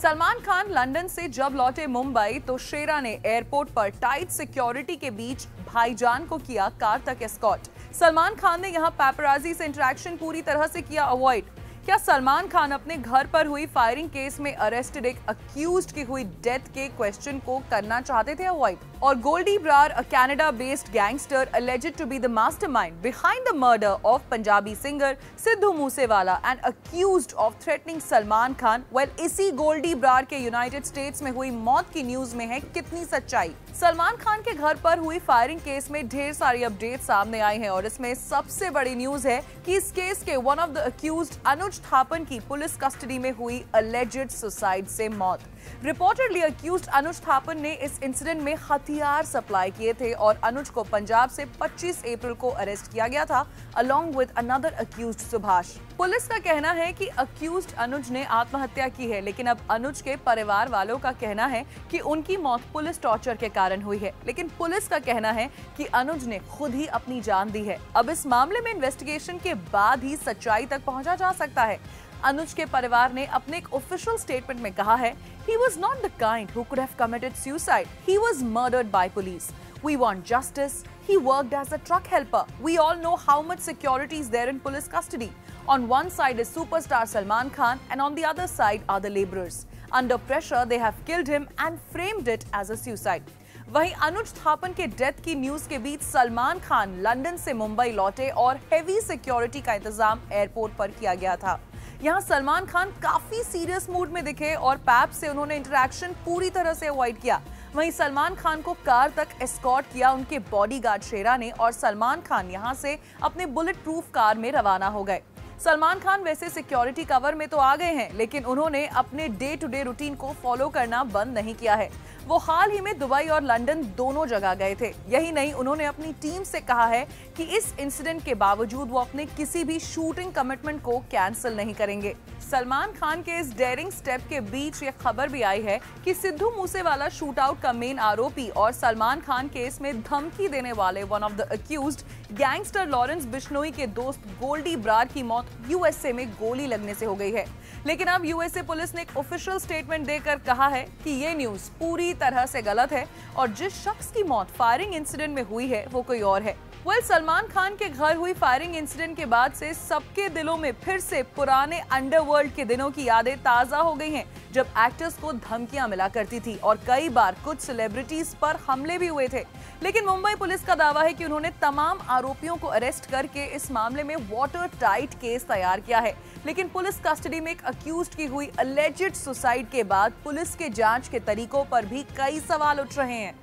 Salman Khan London से जब लौटे मुंबई तो शेरा ने एयरपोर्ट पर टाइट सिक्योरिटी के बीच भाईजान को किया कार तक एस्कॉर्ट। सलमान खान ने यहां पैपराजी से इंटरेक्शन पूरी तरह से किया अवॉइड। क्या सलमान खान अपने घर पर हुई फायरिंग केस में अरेस्टेड एक अक्यूज्ड की हुई डेथ के क्वेश्चन को करना चाहते थे अवॉइड? और Goldy Brar, a Canada-based gangster alleged to be the mastermind behind the murder of Punjabi singer Sidhu Moosewala and accused of threatening Salman Khan, well, इसी गोल्डी ब्रार के यूनाइटेड स्टेट्स में हुई मौत की न्यूज में है कितनी सच्चाई? सलमान खान के घर पर हुई फायरिंग केस में ढेर सारी अपडेट सामने आई हैं और इसमें सबसे बड़ी न्यूज है कि इस केस के one of the accused Anuj Thapan की पुलिस कस्टडी में हुई अलेज्ड सुसाइड से मौत। रिपोर्टेडली अक्यूज्ड अनुज थापन ने इस इंसिडेंट में हथियार सप्लाई किए थे और अनुज को पंजाब से 25 अप्रैल को अरेस्ट किया गया था along with another accused Subhash. Police का कहना है कि अक्यूज्ड अनुज ने आत्महत्या की है, लेकिन अब अनुज के परिवार वालों का कहना है कि उनकी मौत पुलिस टॉर्चर के कारण हुई है, लेकिन पुलिस का कहना है कि अनुज ने खुद ही अपनी जान दी है। अब इस मामले में इन्वेस्टिगेशन के बाद ही सच्चाई तक पहुंचा जा सकता है। अनुज के परिवार ने अपने एक ऑफिशियल स्टेटमेंट में कहा है, he was not the kind who could have committed suicide. He was murdered by police. We want justice. He worked as a truck helper. We all know how much security is there in police custody. On one side is superstar Salman Khan and on the other side are the laborers. Under pressure, they have killed him and framed it as a suicide. वहीं अनुज थापन के death की news के बीच Salman Khan London से मुंबई लौटे और heavy security का इंतजाम airport पर किया गया था। यहाँ सलमान खान काफी सीरियस मूड में दिखे और पैप से उन्होंने इंटरेक्शन पूरी तरह से अवॉइड किया। वहीं सलमान खान को कार तक एस्कॉर्ट किया उनके बॉडीगार्ड शेरा ने और सलमान खान यहाँ से अपने बुलेट प्रूफ कार में रवाना हो गए। सलमान खान वैसे सिक्योरिटी कवर में तो आ गए हैं, लेकिन उन्होंने अपने डे टू डे रूटीन को फॉलो करना बंद नहीं किया है। वो हाल ही में दुबई और लंदन दोनों जगह गए थे। यही नहीं, उन्होंने अपनी टीम से कहा है कि इस इंसिडेंट के बावजूद वो अपने किसी भी शूटिंग कमिटमेंट को कैंसिल नहीं करेंगे। सलमान खान के इस डेयरिंग स्टेप के बीच ये खबर भी आई है कि सिद्धू मूसेवाला शूटआउट का मेन आरोपी और सलमान खान केस में धमकी देने वाले one of the accused gangster Lawrence Bishnoi के दोस्त गोल्डी ब्रार की मौत यूएसए में गोली लगने से हो गई है। लेकिन अब यूएसए पुलिस ने एक ऑफिशियल स्टेटमेंट देकर कहा है कि ये न्यूज पूरी तरह से गलत है और जिस शख्स की मौत फायरिंग इंसिडेंट में हुई है वो कोई और है। सलमान खान के घर हुई फायरिंग इंसिडेंट के बाद से सबके दिलों में फिर से पुराने अंडरवर्ल्ड के दिनों की यादें ताजा हो गई हैं, जब एक्टर्स को धमकियां मिला करती थी और कई बार कुछ सेलिब्रिटीज पर हमले भी हुए थे। लेकिन मुंबई पुलिस का दावा है कि उन्होंने तमाम आरोपियों को अरेस्ट करके इस मामले में वाटर टाइट केस तैयार किया है। लेकिन पुलिस कस्टडी में एक अक्यूज्ड की हुई अलेज्ड सुसाइड के बाद पुलिस के जांच के तरीकों पर भी कई सवाल उठ रहे हैं।